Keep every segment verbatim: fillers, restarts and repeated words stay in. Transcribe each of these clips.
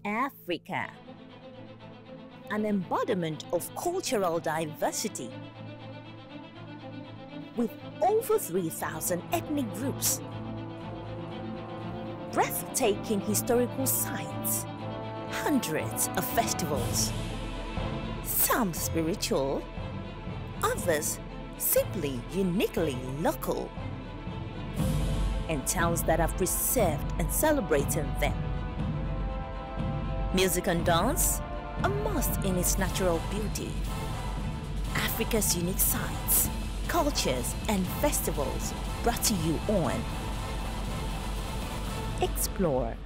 Africa, an embodiment of cultural diversity. With over three thousand ethnic groups, breathtaking historical sites, hundreds of festivals, some spiritual, others simply uniquely local, and towns that have preserved and celebrated them. Music and dance, a must in its natural beauty. Africa's unique sites, cultures and festivals brought to you on Explore.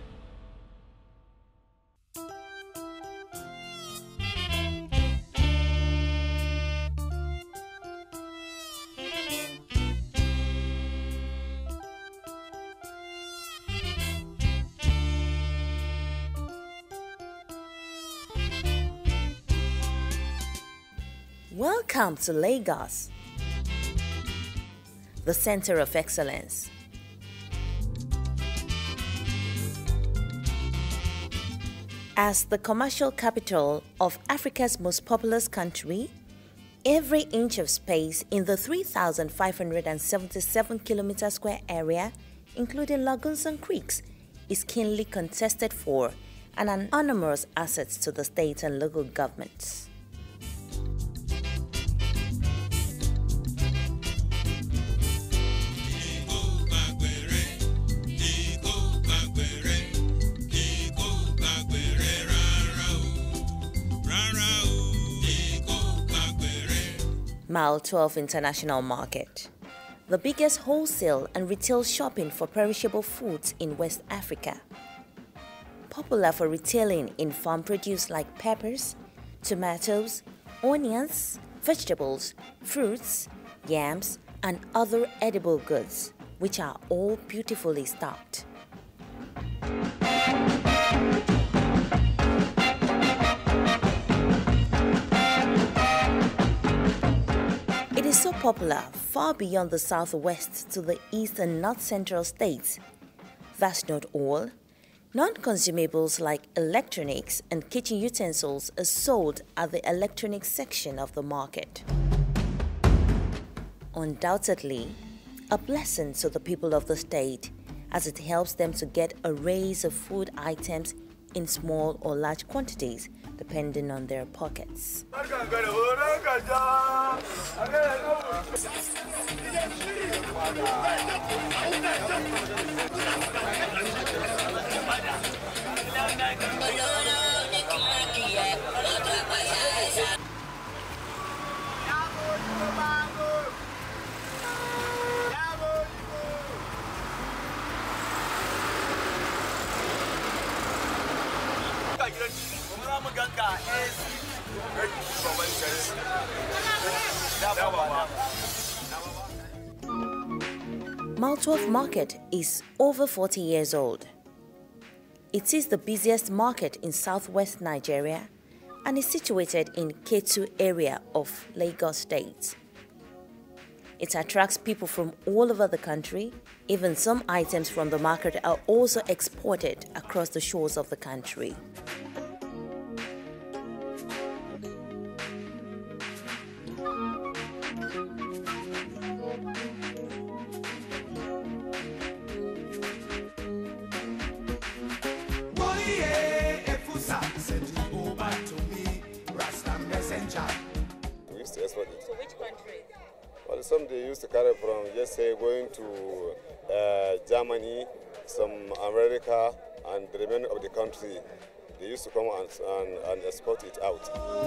Welcome to Lagos, the center of excellence. As the commercial capital of Africa's most populous country, every inch of space in the three thousand five hundred seventy-seven kilometer square area, including lagoons and creeks, is keenly contested for and an enormous asset to the state and local governments. Mile twelve International Market, the biggest wholesale and retail shopping for perishable foods in West Africa. Popular for retailing in farm produce like peppers, tomatoes, onions, vegetables, fruits, yams, and other edible goods, which are all beautifully stocked. It is so popular far beyond the southwest to the east and north central states. That's not all. Non-consumables like electronics and kitchen utensils are sold at the electronics section of the market. Undoubtedly, a blessing to the people of the state, as it helps them to get arrays of food items in small or large quantities, depending on their pockets. Mile twelve Market is over forty years old. It is the busiest market in southwest Nigeria and is situated in Ketu area of Lagos State. It attracts people from all over the country. Even some items from the market are also exported across the shores of the country. We used to export it. To which country? Well, some they used to carry from, just say, going to uh, Germany, some America, and the remainder of the country. They used to come and, and, and export it out.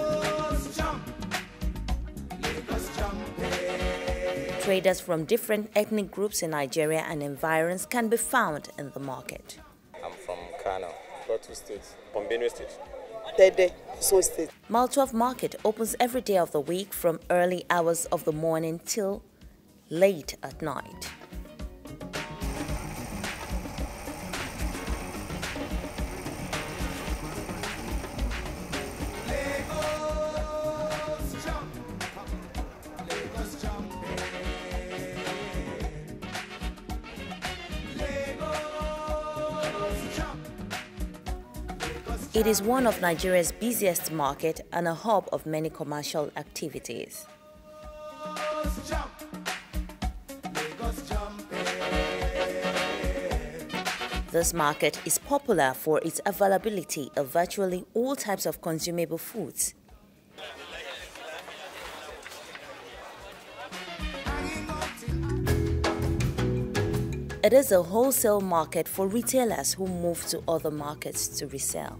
Traders from different ethnic groups in Nigeria and environs can be found in the market. I'm from Kano. Plateau State, from Benue State. Tede, so state. Mile twelve Market opens every day of the week from early hours of the morning till late at night. It is one of Nigeria's busiest markets and a hub of many commercial activities. This market is popular for its availability of virtually all types of consumable foods. It is a wholesale market for retailers who move to other markets to resell.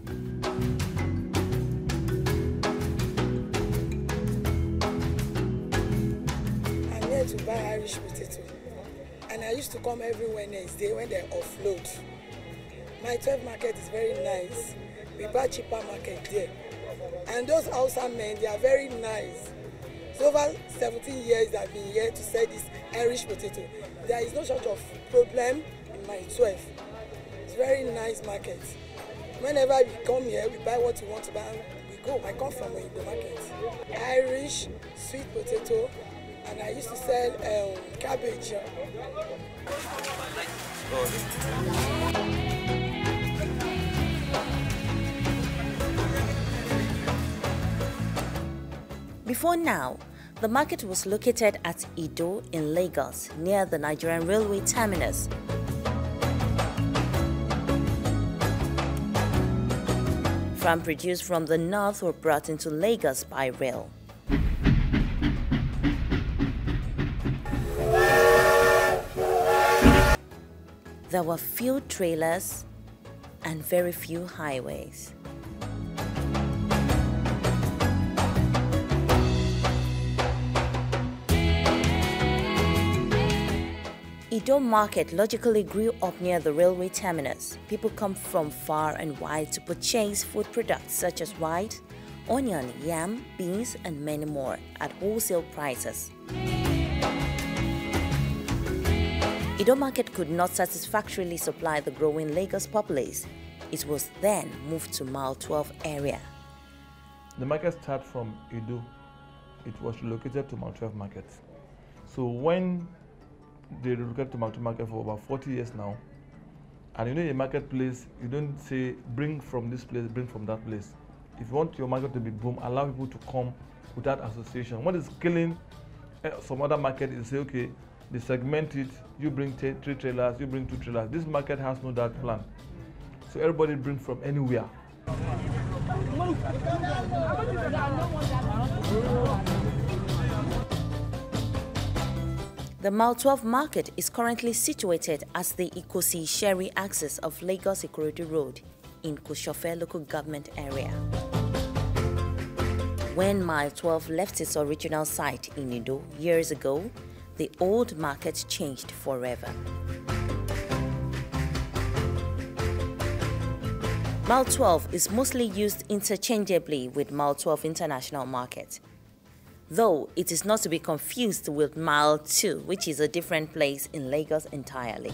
I'm here to buy Irish potato, and I used to come every Wednesday when they offload. My twelve market is very nice. We buy cheaper market there. And those Hausa men, they are very nice. So over seventeen years I've been here to sell this Irish potato. There is no sort of problem in my twelve. It's very nice market. Whenever we come here, we buy what we want to buy. We go. I come from the market. Irish, sweet potato, and I used to sell um, cabbage. Before now, the market was located at Ido in Lagos, near the Nigerian Railway terminus. Farm produced from the north were brought into Lagos by rail. There were few trailers and very few highways. Ido Market logically grew up near the railway terminus. People come from far and wide to purchase food products such as white, onion, yam, beans, and many more at wholesale prices. Ido Market could not satisfactorily supply the growing Lagos populace. It was then moved to Mile twelve area. The market started from Ido. It was relocated to Mile twelve Market. So when they relocated to Mile twelve Market for about forty years now, and you know, in a marketplace, you don't say bring from this place, bring from that place. If you want your market to be boom, allow people to come without association. What is killing uh, some other market is say, okay, they segment it, you bring three trailers, you bring two trailers. This market has no that plan. So everybody bring from anywhere. The Mile twelve Market is currently situated as the Ikosi Sherry axis of Lagos Ikorodu Road in Koshofe local government area. When Mile twelve left its original site in Ido years ago, the old market changed forever. Mile twelve is mostly used interchangeably with Mile twelve International Market, though it is not to be confused with Mile two, which is a different place in Lagos entirely.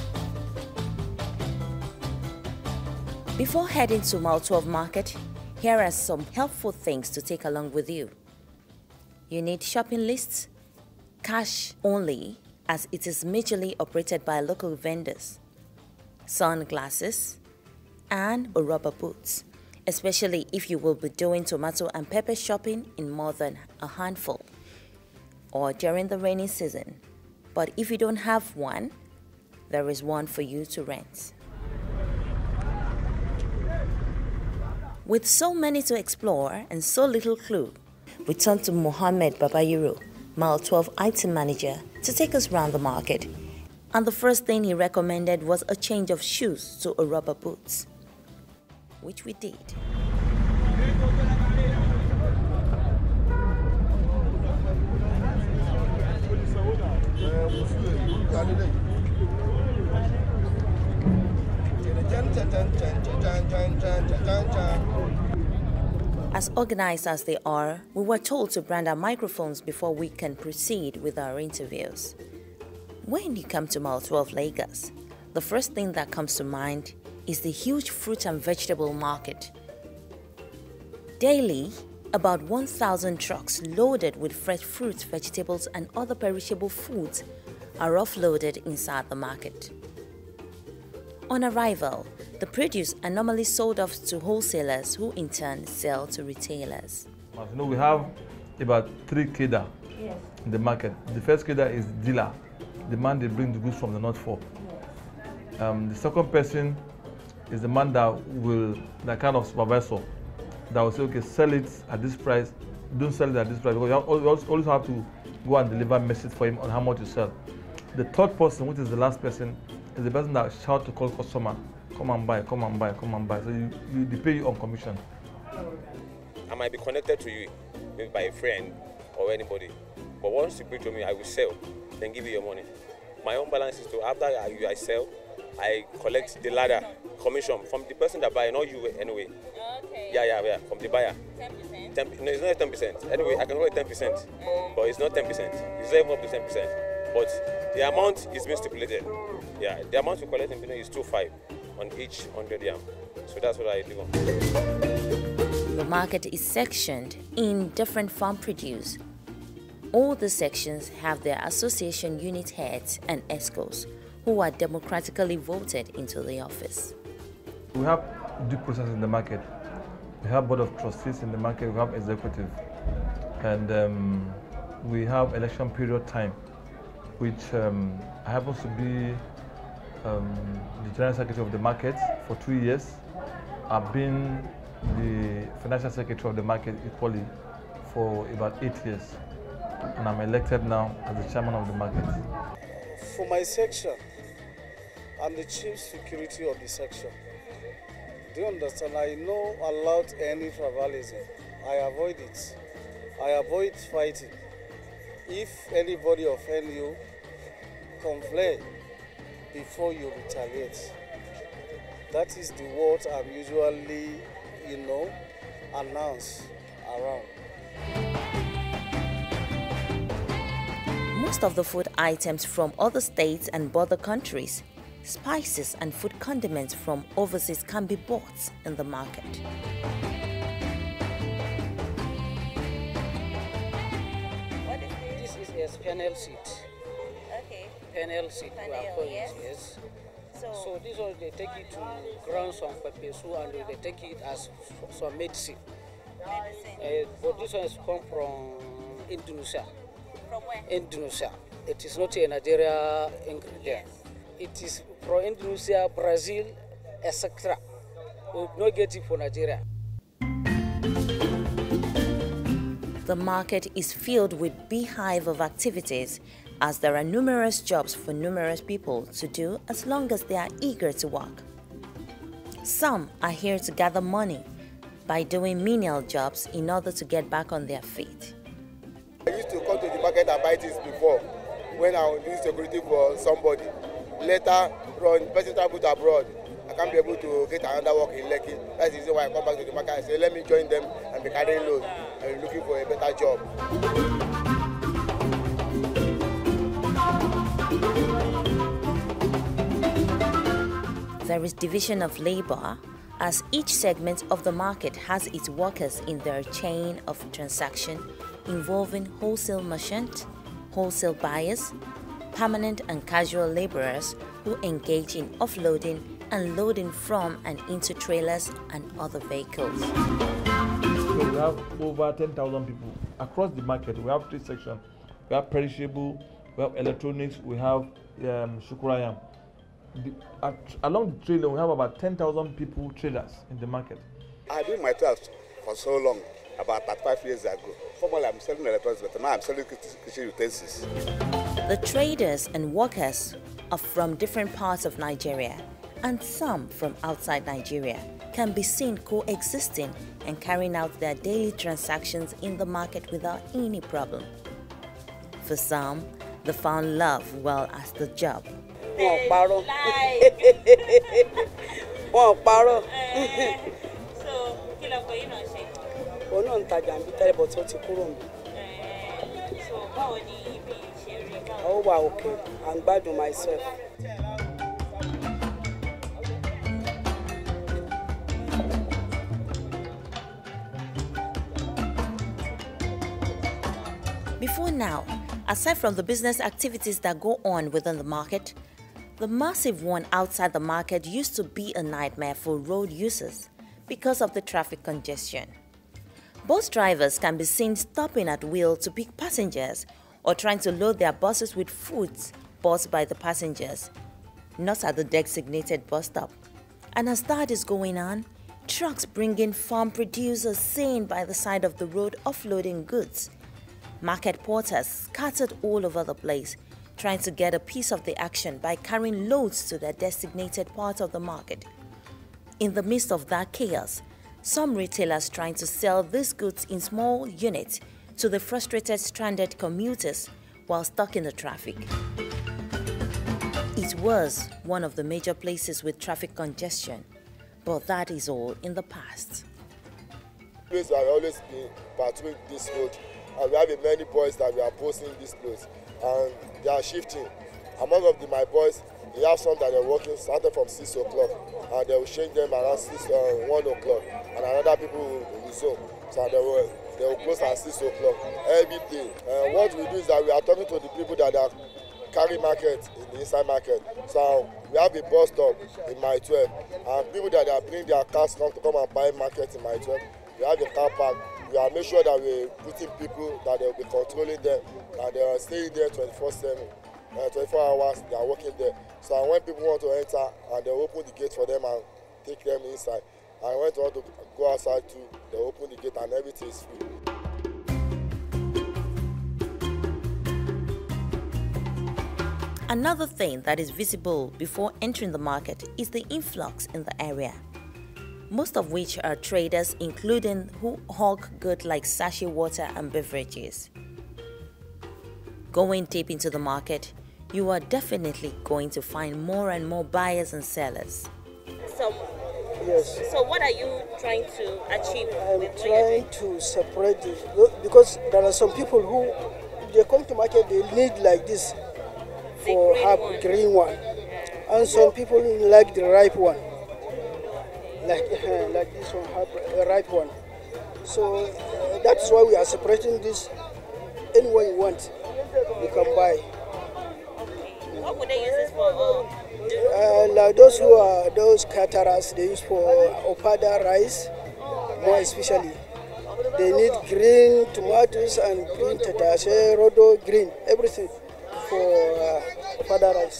Before heading to Mile twelve Market, here are some helpful things to take along with you. You need shopping lists, cash only, as it is majorly operated by local vendors, sunglasses, and rubber boots, especially if you will be doing tomato and pepper shopping in more than a handful, or during the rainy season. But if you don't have one, there is one for you to rent. With so many to explore and so little clue, we turn to Mohammed Babayiro, Mile twelve item manager, to take us round the market. And the first thing he recommended was a change of shoes to a rubber boots, which we did. As organized as they are, we were told to brand our microphones before we can proceed with our interviews. When you come to Mile twelve Lagos, the first thing that comes to mind is the huge fruit and vegetable market. Daily, about one thousand trucks loaded with fresh fruits, vegetables, and other perishable foods are offloaded inside the market. On arrival, the produce are normally sold off to wholesalers who in turn sell to retailers. As you know, we have about three keda yes. in the market. The first keda is dealer, the man they bring the goods from the north for. Um, the second person is the man that will, that kind of supervisor, that will say, okay, sell it at this price, don't sell it at this price, because you always have to go and deliver a message for him on how much to sell. The third person, which is the last person, is the person that shout to call customer, come and buy, come and buy, come and buy. So you, you, they pay you on commission. I might be connected to you, maybe by a friend or anybody, but once you bring to me, I will sell, then give you your money. My own balance is to, after I, I sell, I collect the ladder commission from the person that buy, not you anyway. Okay. Yeah, yeah, yeah, from the buyer. ten percent? ten, no, it's not ten percent. Anyway, I can call it ten percent, uh, but it's not ten percent. It's not even up to ten percent. But the amount is being stipulated. Yeah, the amount we collect in Benin is two five on each one hundred yam. So that's what I do. The market is sectioned in different farm produce. All the sections have their association unit heads and escorts who are democratically voted into the office. We have due process in the market. We have board of trustees in the market. We have executive, and um, we have election period time, which um, happens to be um, the general secretary of the market for two years. I've been the financial secretary of the market equally for about eight years, and I'm elected now as the chairman of the market. For my section, I'm the chief security of the section. Do you understand? I know allowed any tribalism. I avoid it. I avoid fighting. If anybody offend you, complain before you retaliate. That is the word I'm usually, you know, announce around. Most of the food items from other states and border countries, spices and food condiments from overseas can be bought in the market. What is this? This is a fennel seed. Okay. Fennel seed, we are calling it, yes. So, so this one they take it to ground some pepper soup and they take it as some medicine. Medicine. Uh, but this one is come from Indonesia. From where? Indonesia. It is not a Nigeria ingredient. Yes. It is from Indonesia, Brazil, et cetera. We will not get it from Nigeria. The market is filled with beehive of activities, as there are numerous jobs for numerous people to do as long as they are eager to work. Some are here to gather money by doing menial jobs in order to get back on their feet. I used to come to the market and buy this before when I was doing security for somebody. Later, run person travel abroad. I can't be able to get another work in Lekki. That's the reason why I come back to the market and say, let me join them and be carrying load and looking for a better job. There is division of labor, as each segment of the market has its workers in their chain of transaction involving wholesale merchants, wholesale buyers, permanent and casual laborers who engage in offloading and loading from and into trailers and other vehicles. So we have over ten thousand people across the market. We have three sections. We have perishable, we have electronics, we have um, shukurayam. The, at, along the trailer, we have about ten thousand people, traders in the market. I've been my task for so long, about thirty-five years ago. Formerly, I'm selling electronics, but now I'm selling kitchen utensils. The traders and workers are from different parts of Nigeria, and some from outside Nigeria can be seen coexisting and carrying out their daily transactions in the market without any problem. For some, they found love well as the job. Wọ́n parọ́. Wọ́n parọ́. So, kí ló kọ yín náà ṣe? Òun náà ń tajà ń bí tẹ́lẹ̀ bọ̀ tí ó ti kúrò ń bí. So, báwo ni ibi ṣe rí báwo? Ó wà òkè, à ń gbádùn myself. Before now, aside from the business activities that go on within the market, The massive one outside the market used to be a nightmare for road users because of the traffic congestion. Bus drivers can be seen stopping at will to pick passengers or trying to load their buses with foods bought by the passengers, not at the designated bus stop. And as that is going on, trucks bringing farm producers seen by the side of the road offloading goods. Market porters scattered all over the place, trying to get a piece of the action by carrying loads to their designated part of the market. In the midst of that chaos, some retailers trying to sell these goods in small units to the frustrated stranded commuters while stuck in the traffic. It was one of the major places with traffic congestion, but that is all in the past. Place have always been patrolling this road, and we have many boys that we are posting this place, and they are shifting. Among of the, my boys, we have some that are working starting from six o'clock, and they will change them around six, uh, one o'clock, and another people will resume. So they will, they will close at six o'clock every day. And what we do is that we are talking to the people that are carry market in the inside market. So we have a bus stop in my twelve, and people that are bring their cars come to come and buy market in my twelve. We have a car park. We are make sure that we putting people that they will be controlling them, and they are staying there twenty-four seven, uh, twenty-four hours. They are working there. So when people want to enter, and they open the gate for them and take them inside. And when they want to go outside too, they open the gate and everything is free. Another thing that is visible before entering the market is the influx in the area, most of which are traders, including who hawk goods like sachet water and beverages. Going deep into the market, you are definitely going to find more and more buyers and sellers. So, Yes. so what are you trying to achieve? I'm with trying to separate it because there are some people who, if they come to market, they need like this for green have one. green one, and some people like the ripe one, like uh, like this one have a ripe one. So uh, that's why we are separating this. Anyone you want, you can buy. What would they use this for? Oh, Uh, like those who are those caterers, they use for opada rice, more especially. They need green tomatoes and green tatashe, rodo, green, everything for uh, opada rice.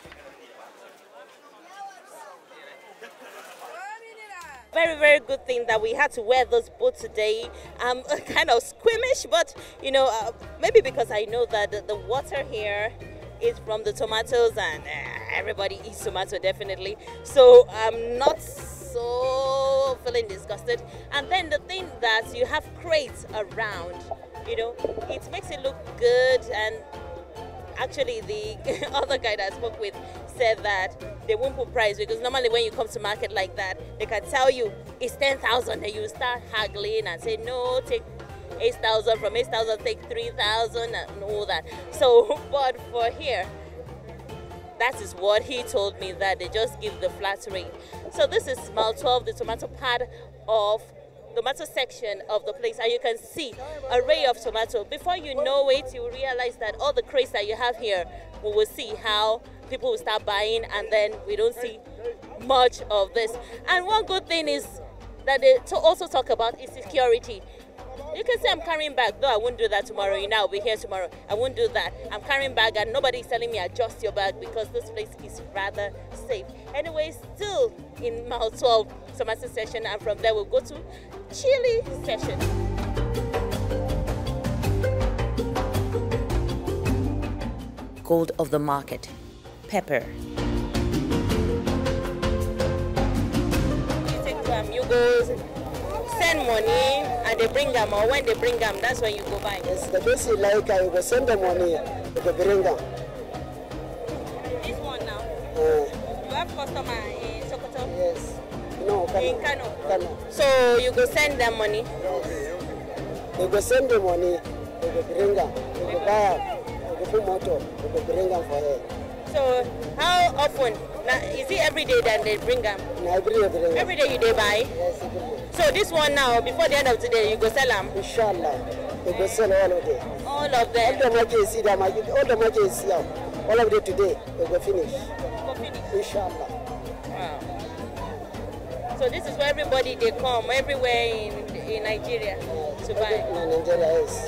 very, very good thing that we had to wear those boots today. I'm kind of squeamish, but you know, uh, maybe because I know that the, the water here is from the tomatoes, and uh, everybody eats tomato definitely. So I'm not so feeling disgusted. And then the thing that you have crates around, you know, it makes it look good. And actually the other guy that I spoke with said that they won't put price, because normally when you come to market like that, they can tell you it's ten thousand, and you start haggling and say, no, take eight thousand, from eight thousand take three thousand and all that. So, but for here, that is what he told me, that they just give the flat rate. So this is Mile twelve, the tomato part of tomato section of the place, and you can see array of tomato. Before you know it, you realize that all the crates that you have here, we will see how people will start buying, and then we don't see much of this. And one good thing is that they to also talk about is security. You can say I'm carrying bag, though I won't do that tomorrow. You know, I'll be here tomorrow. I won't do that. I'm carrying bag, and nobody's telling me adjust your bag, because this place is rather safe. Anyway, still in Mile twelve, tomato session, and from there we'll go to chili session. Gold of the market, pepper. You take them, you go send money, and they bring them, or when they bring them, that's when you go buy. Yes, the basic like I will send them money, they bring them. This one now, Uh, you have customer in Sokoto? yes. No, Kano. In Kano. Kano. So you go send them money. They go send the money, they go bring them. They go buy, they go put motor, they go bring them for her. So how often? Now, is it every day that they bring them? And every day bring them. Every day you they buy? Yes, every day. So this one now, before the end of today, you go sell them? Inshallah, they go sell all of them. All of All them? the market is see them, all the market is here. All of them today, they go finish. Go Inshallah. Wow. So this is where everybody they come, everywhere in, in Nigeria to buy. In Nigeria, yes.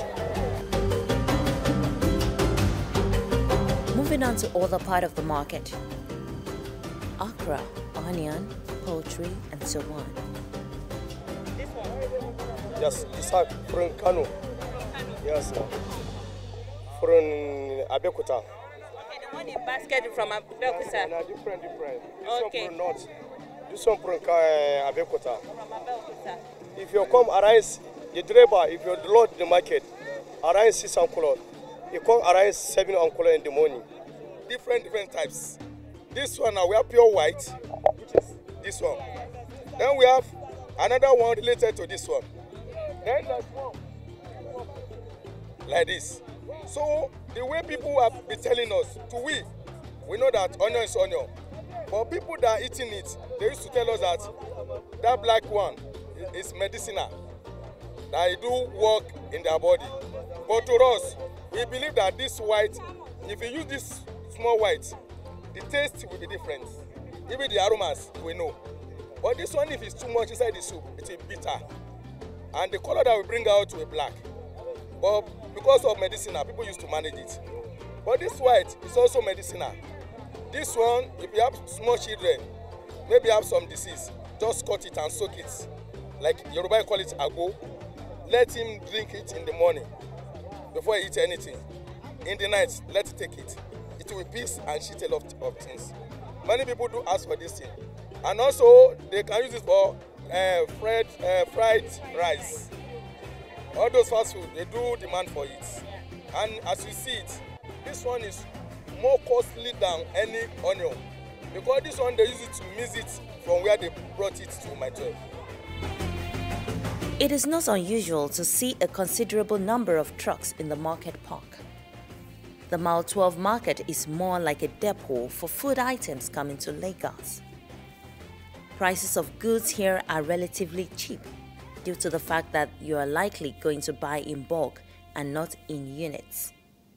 Moving on to other part of the market. Okra, onion, poultry, and so on. This one? Yes, Isaac from Kano. Yes, sir. From Abeokuta. Okay, the one in basket from Abeokuta. No, different, different. This Okay. one from North. This one from uh, Abeokuta. From Abeokuta. If you come arise, the driver, if you load the market, arise six o'clock. You come arise seven o'clock in the morning. Different, different types. This one now we have pure white, which is this one. Then we have another one related to this one. Then there's one like this. So the way people have been telling us, to we, we know that onion is onion. But people that are eating it, they used to tell us that that black one is medicinal, that it do work in their body. But to us, we believe that this white, if you use this small white, the taste will be different. Even the aromas, we know. But this one, if it's too much inside the soup, it will be bitter. And the color that we bring out will be black. But because of medicinal, people used to manage it. But this white is also medicinal. This one, if you have small children, maybe have some disease, just cut it and soak it. Like Yoruba call it agbo. Let him drink it in the morning before he eats anything. In the night, let him take it. It will peace and shit a lot of things. Many people do ask for this thing. And also, they can use it for uh, fried, uh, fried rice. All those fast food, they do demand for it. And as you see it, this one is more costly than any onion. Because this one, they use it to mix it from where they brought it to my twelve. It is not unusual to see a considerable number of trucks in the market park. The Mile twelve market is more like a depot for food items coming to Lagos. Prices of goods here are relatively cheap due to the fact that you are likely going to buy in bulk and not in units.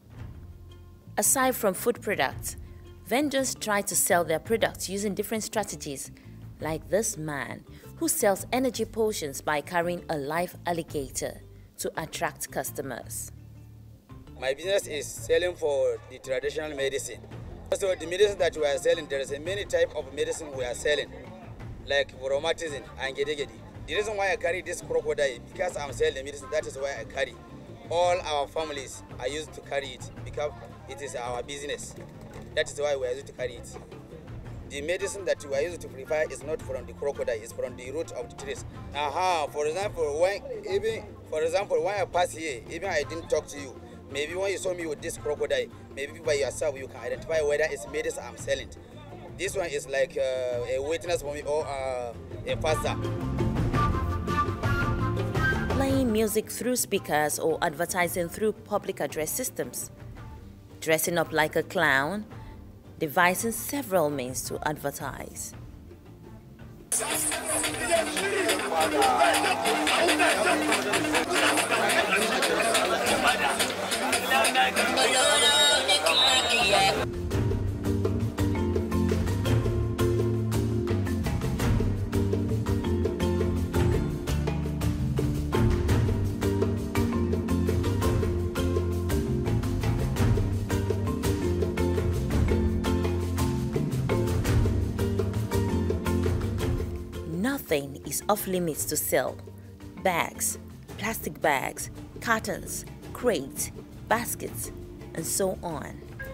Aside from food products, vendors try to sell their products using different strategies, like this man who sells energy potions by carrying a live alligator to attract customers. My business is selling for the traditional medicine. So the medicine that we are selling, there is a many type of medicine we are selling, like rheumatism and gede-gede. The reason why I carry this crocodile, because I'm selling the medicine, that is why I carry. All our families are used to carry it because it is our business. That is why we are used to carry it. The medicine that we are used to prepare is not from the crocodile, it's from the root of the trees. Aha, for example, when even for example, when I pass here, even I didn't talk to you. Maybe when you saw me with this crocodile, maybe by yourself you can identify whether it's medicine I'm selling. This one is like uh, a witness for me or uh, a pastor. Playing music through speakers or advertising through public address systems. Dressing up like a clown, devising several means to advertise. Nothing is off limits to sell. Bags, plastic bags, cartons, crates, baskets, and so on.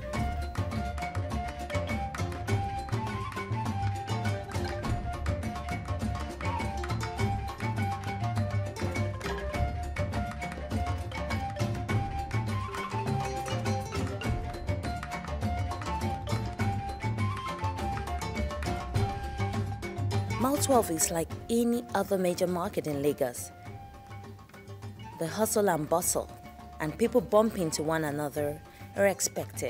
Mile twelve is like any other major market in Lagos. The hustle and bustle and people bump into one another are expected.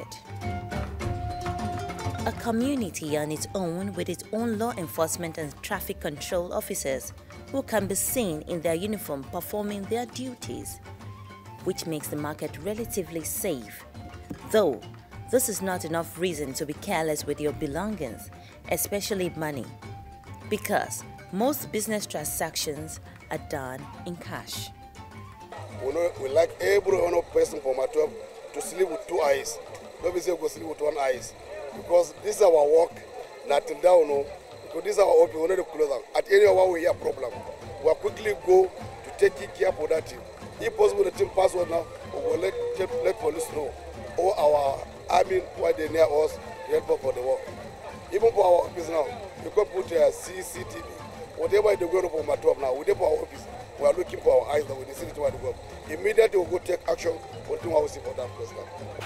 A community on its own with its own law enforcement and traffic control officers who can be seen in their uniform performing their duties, which makes the market relatively safe. Though, this is not enough reason to be careless with your belongings, especially money, because most business transactions are done in cash. We, know, we like every one person from our twelve to sleep with two eyes. Don't be say go sleep with one eyes, because this is our work. Not till down, no. Because this is our work. We know the close. At any hour we have problem, we will quickly go to take care for that team. If possible, the team password now, we will let let police know, or our army why they near us help us for the work. Even for our office now, you can put a C C T V. Whatever they go for my job now, we for our office. We are looking for our eyes that we see it where to go. Immediately we go take action. What do we see for that place now?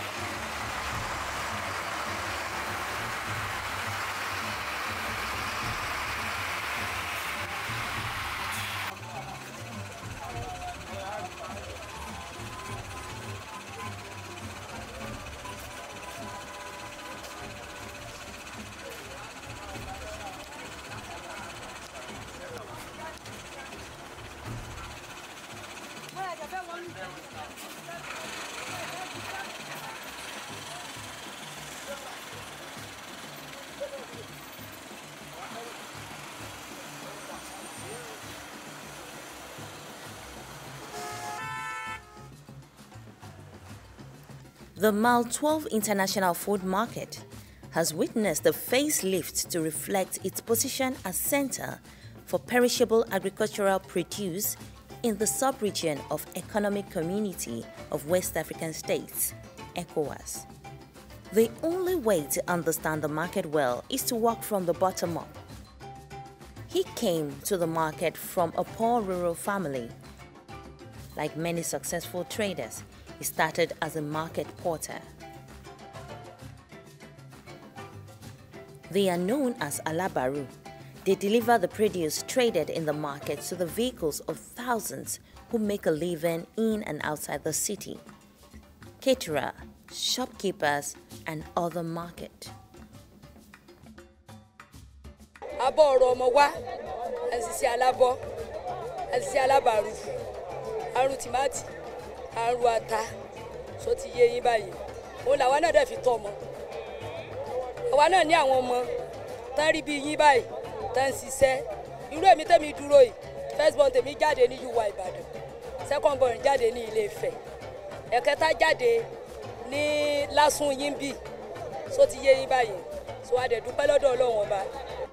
The Mile twelve International Food Market has witnessed a facelift to reflect its position as center for perishable agricultural produce in the sub-region of Economic Community of West African States, ECOWAS. The only way to understand the market well is to work from the bottom up. He came to the market from a poor rural family. Like many successful traders, he started as a market porter. They are known as Alabaru. They deliver the produce traded in the market to the vehicles of thousands who make a living in and outside the city. Caterer, shopkeepers, and other market. Abo romo wa, asisi alabo, asisi alabaru, aru timati, aru ata, so ti ye yin bayi. O la wa na de fi to mo. Àwa náà ní àwọn ọmọ tán rí bí yín báyìí tán ṣiṣẹ́. Irú èmi tèmi dúró yìí, first born tèmi jáde ní U W A Ìbàdàn, second born jáde ní Ilé Ifẹ̀, ẹ̀kẹta jáde ní Lásùn yín bí, so ti ye yín báyìí. So a dẹ̀ dúpẹ́ lọ́dọ̀ Ọlọ́run Ọba.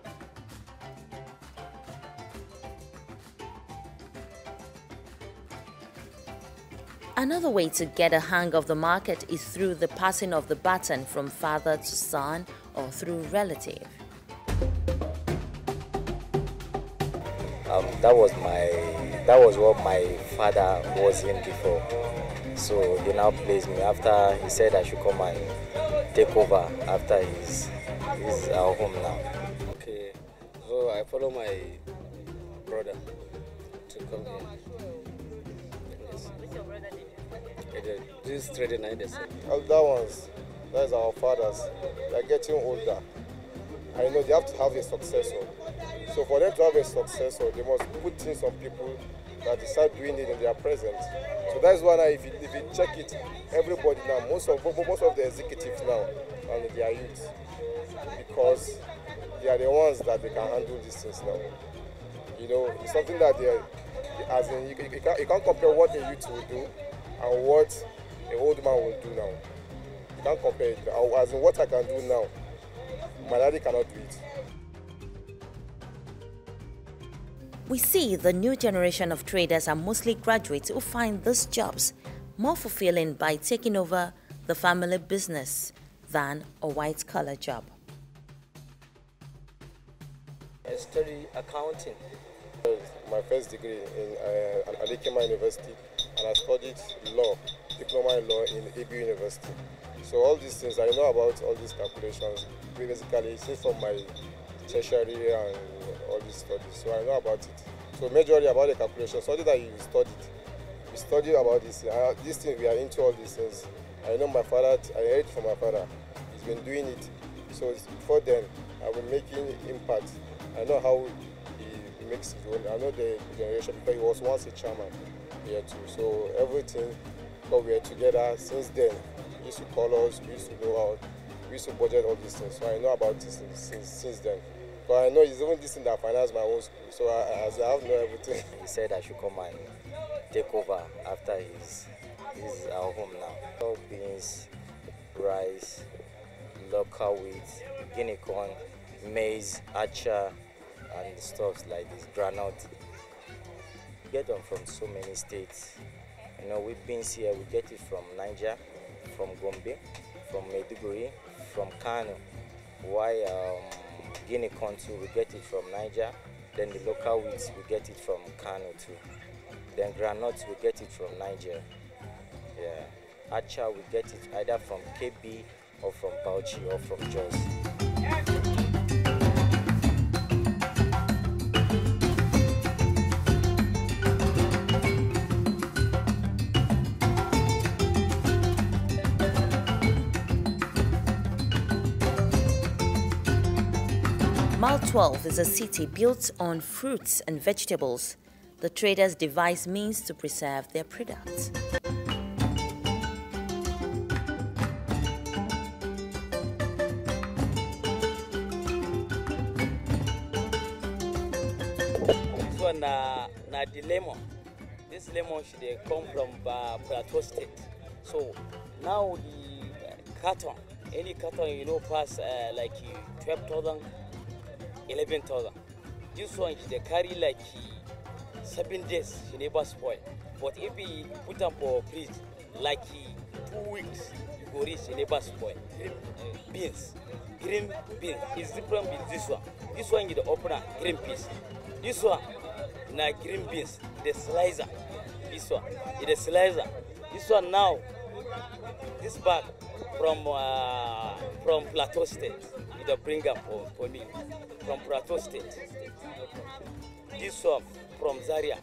Another way to get a hang of the market is through the passing of the baton from father to son or through relative. Um, that was my, that was what my father was in before. So he now placed me after he said I should come and take over after his, his our home now. Okay, so I follow my brother to come here. This trading industry. Elder ones, that is our fathers. They are getting older. I know they have to have a successor. So for them to have a successor, they must put in some people that decide doing it in their present. So that's why now, if you, if you check it, everybody now, most of most of the executives now, and they are youth, because they are the ones that they can handle these things now. You know, it's something that they, as in, you, you, can't, you can't compare what a youth will do and what an old man will do now. You can't compare it. As in what I can do now, my daddy cannot do it. We see the new generation of traders are mostly graduates who find these jobs more fulfilling by taking over the family business than a white-collar job. I study accounting. My first degree in uh, Alikema University, and I studied law, diploma in law in A B U University. So all these things, I know about all these calculations, basically since from my tertiary and all these studies. So I know about it. So majorly about the calculations, something that you studied. We studied about this. Uh, these things, we are into all these things. I know my father, I heard it from my father. He's been doing it. So before then, I've been making impact. I know how he makes it going. I know the generation, because he was once a chairman here too. So everything, because we are together since then, he used to call us, we used to go out. we used to budget all these things. So I know about this since, since then. But I know it's even this thing that finance my own school. So I, as I have to know everything. He said I should come and take over after his, his our home now. All beans, rice, local wheat, guinea corn, maize, acha, and stuff like this, granite. We get them from so many states. You know, with beans here, we get it from Niger, from Gombe, from Maiduguri, from Kano. Why um, guinea corn too, we get it from Niger. Then the local wheat, we get it from Kano too. Then granite, we get it from Niger. Yeah. Acha, we get it either from K B or from Bauchi or from Jos. Mile twelve is a city built on fruits and vegetables. The traders devise means to preserve their products. This one na na the lemon. This lemon should come from uh, Plateau State. So now the uh, carton, any carton you know pass uh, like twelve thousand, eleven thousand. This one should carry like seven days, she never spoil. But if we put them for fridge, like two weeks, you go reach, she never spoil. Green uh, beans, green beans is different with this one. This one is the opener, green peas. This one, na green beans, the slicer. This one, is the slicer. This one now, this bag from uh, from Plateau State, it bring up for, for me from Plateau State. This one from Zaria.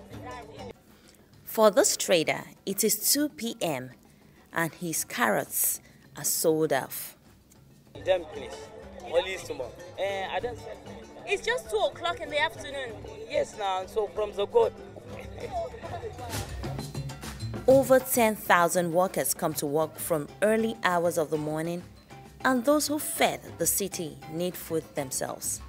For this trader, it is two p m and his carrots are sold off. Then please, only tomorrow. Uh, I don't. It's just two o'clock in the afternoon. Yes, now. So from the God. Over ten thousand workers come to work from early hours of the morning, and those who fed the city need food themselves.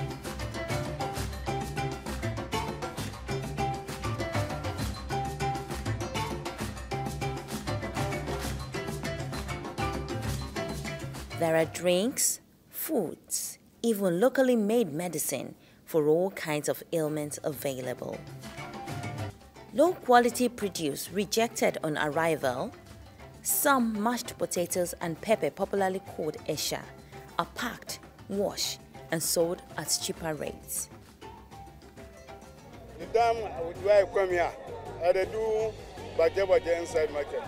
There are drinks, foods, even locally made medicine for all kinds of ailments available. Low quality produce rejected on arrival, some mashed potatoes and pepper, popularly called esha, are packed, washed, and sold at cheaper rates. The dam where I come here, I do baja baja inside market.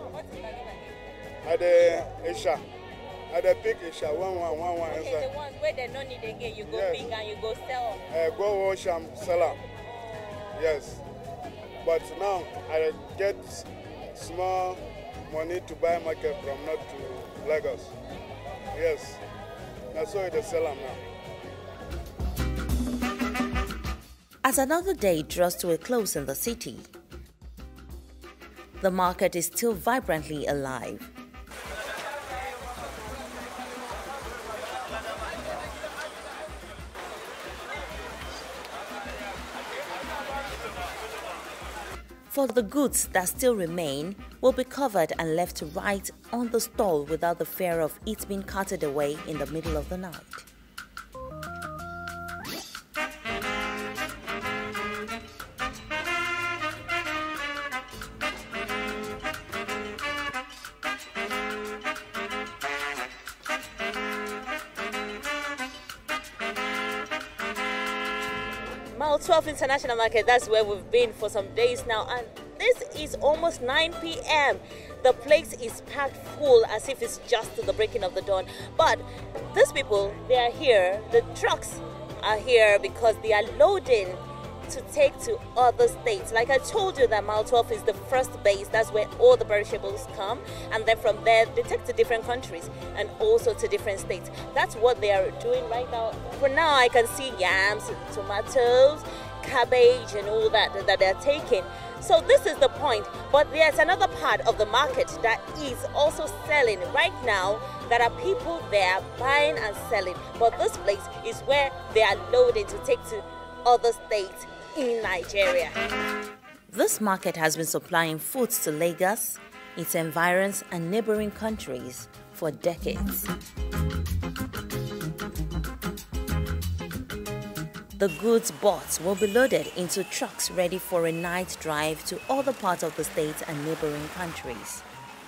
I do esha. I dey pick esha one one one one inside. Okay, the ones where they don't need again, you go yes. pick and you go sell. I go wash and sell them. Yes. But now I get small money to buy market from North to Lagos. Yes. That's why they sell them now. As another day draws to a close in the city, the market is still vibrantly alive. For the goods that still remain will be covered and left right on the stall without the fear of it being carted away in the middle of the night. Mile twelve International Market, that's where we've been for some days now, and this is almost nine p m The place is packed full as if it's just the breaking of the dawn. But these people, they are here, the trucks are here because they are loading to take to other states. Like I told you that Mile twelve is the first base, that's where all the perishables come, and then from there they take to different countries and also to different states. That's what they are doing right now. For now I can see yams, tomatoes, cabbage and all that that they're taking. So this is the point. But there's another part of the market that is also selling right now. There are people there buying and selling. But this place is where they are loading to take to other states in Nigeria. This market has been supplying foods to Lagos, its environs and neighboring countries for decades. The goods bought will be loaded into trucks ready for a night drive to other parts of the state and neighboring countries.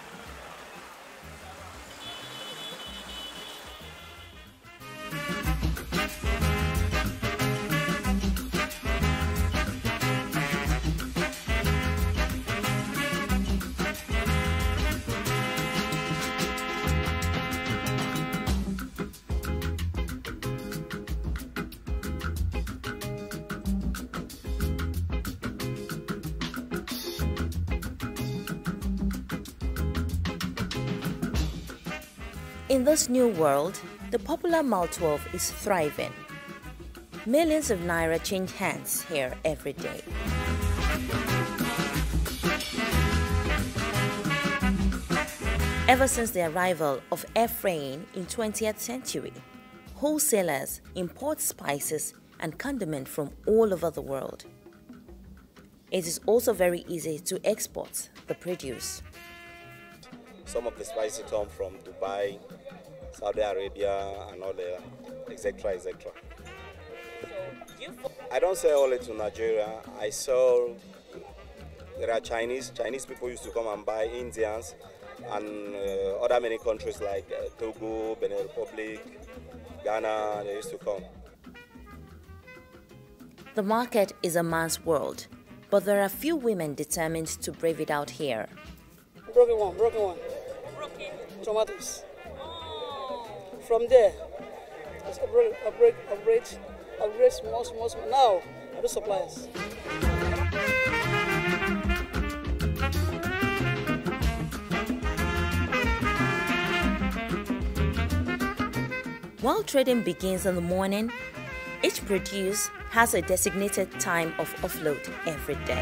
In this new world, the popular Mile twelve is thriving. Millions of naira change hands here every day. Ever since the arrival of air freighting in twentieth century, wholesalers import spices and condiments from all over the world. It is also very easy to export the produce. Some of the spices come from Dubai, Saudi Arabia, and all the et cetera, et cetera. I don't sell only to Nigeria. I sell. There are Chinese. Chinese people used to come and buy Indians, and uh, other many countries like uh, Togo, Benin Republic, Ghana. They used to come. The market is a man's world, but there are few women determined to brave it out here. Broken one, broken one. Broken. Tomatoes. Oh. From there, let's upgrade, upgrade, upgrade, upgrade small, small, small. Now, I do suppliers. While trading begins in the morning, each produce has a designated time of offload every day.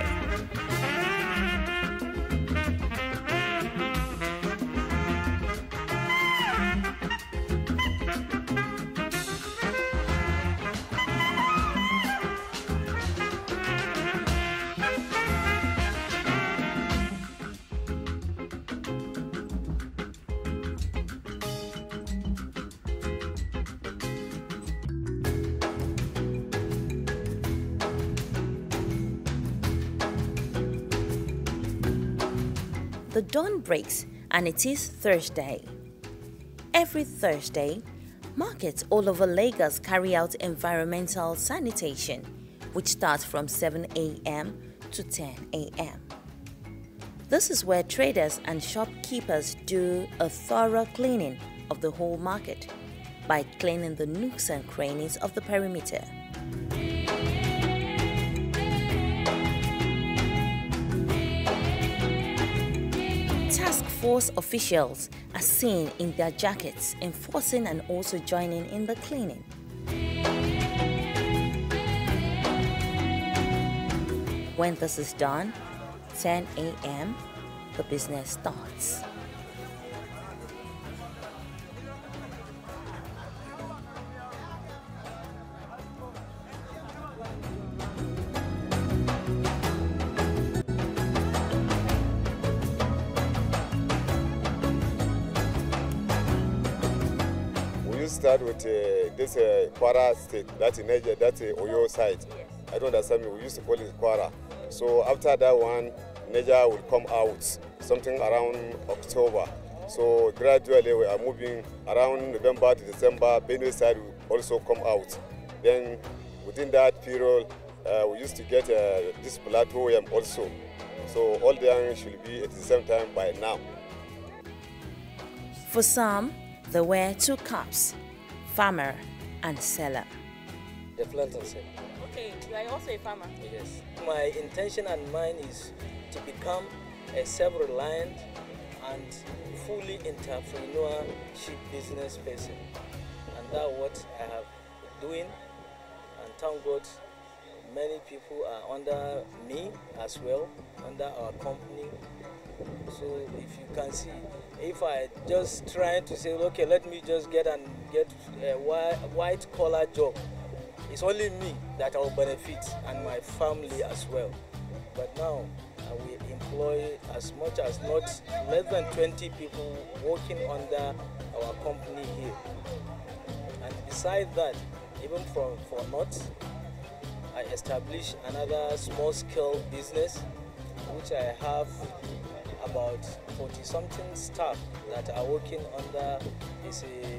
The dawn breaks and it is Thursday. Every Thursday, markets all over Lagos carry out environmental sanitation, which starts from seven a m to ten a m This is where traders and shopkeepers do a thorough cleaning of the whole market by cleaning the nooks and crannies of the perimeter. Task force officials are seen in their jackets enforcing and also joining in the cleaning. When this is done, ten a m, the business starts. Start with uh, this uh, Kwara state, that's in Nigeria, that's uh, Oyo side. I don't understand me, we used to call it Kwara. So after that one, Nigeria will come out something around October. So gradually we are moving around November to December, Benue side will also come out. Then within that period, uh, we used to get uh, this plateau also. So all the young should be at the same time by now. For some, there were two caps, farmer and seller. The plant and sell. Okay, you are also a farmer. Yes. My intention and mine is to become a self-reliant and fully entrepreneurship business person. And that's what I have been doing. And thank God, many people are under me as well, under our company. So if you can see, if I just try to say, okay, let me just get and get a white, white collar job, it's only me that will benefit and my family as well. But now uh, we employ as much as not less than twenty people working under our company here. And besides that, even for, for North, I established another small scale business which I have about forty something staff that are working under is a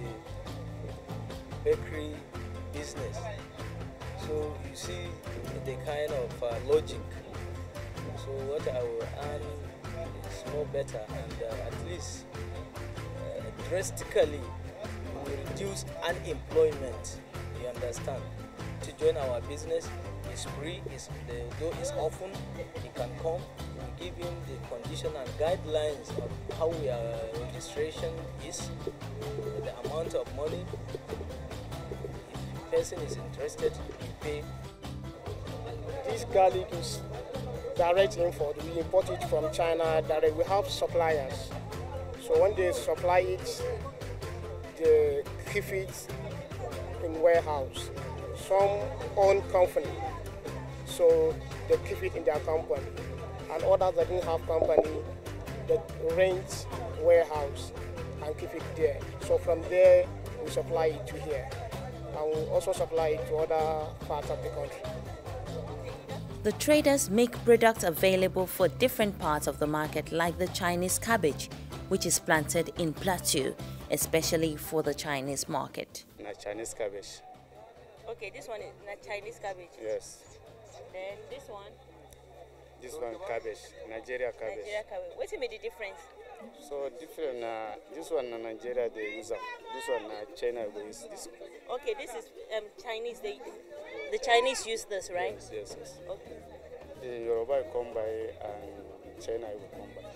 bakery business. So you see the kind of uh, logic. So what I will earn is more better, and uh, at least uh, drastically we reduce unemployment. You understand? To join our business is free, is the door is open, he can come, we give him the condition and guidelines of how our registration is, the amount of money. If the person is interested, we pay. This garlic is direct import. We import it from China direct. We have suppliers. So when they supply it, they keep it in warehouse. Some own company, so they keep it in their company. And others that didn't have company, they rent warehouse and keep it there. So from there, we supply it to here. And we also supply it to other parts of the country. The traders make products available for different parts of the market, like the Chinese cabbage, which is planted in Plateau, especially for the Chinese market. Not Chinese cabbage. Okay, this one is not Chinese cabbage. Yes. Then this one. This one cabbage, Nigeria cabbage. Nigeria cabbage. What's the difference? So different. Uh, this one in Nigeria they use them. This one uh, China they use this. Okay, this is um, Chinese. They, the Chinese use this, right? Yes, yes, yes. Okay. The Yoruba come by and China will come by.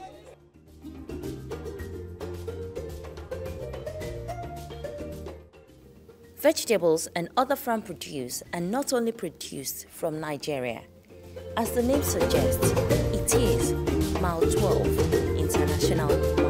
Vegetables and other farm produce are not only produced from Nigeria. As the name suggests, it is Mile twelve International Market.